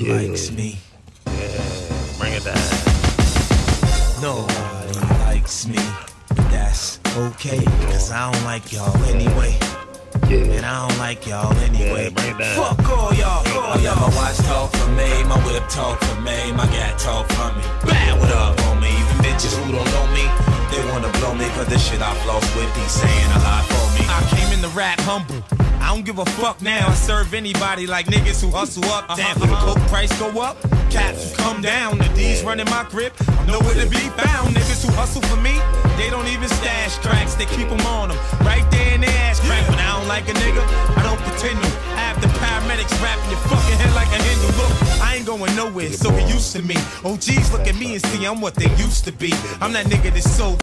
likes me. Yeah, bring it down. Nobody likes me, but that's okay, cause I don't like y'all anyway. And I don't like y'all anyway. Bring it down. Fuck all y'all, My watch talk for me, my whip talk for me, my gat talk for me. Bad, what up, homie? Even bitches who don't know me, they wanna blow me, cause the shit I floss with be saying a lot for me. I came in the rap humble, I don't give a fuck now. I serve anybody like niggas who hustle up. Damn, when the coke price go up, caps who come down. The D's running my grip, I'm nowhere to be found. Niggas who hustle for me, they don't even stash tracks, they keep them on them, right there in their ass crack. When I don't like a nigga, I don't pretend to. Have the paramedics wrapping your fucking head like a Hindu. Look, I ain't going nowhere, so get used to me. OGs look at me and see I'm what they used to be. I'm that nigga that's so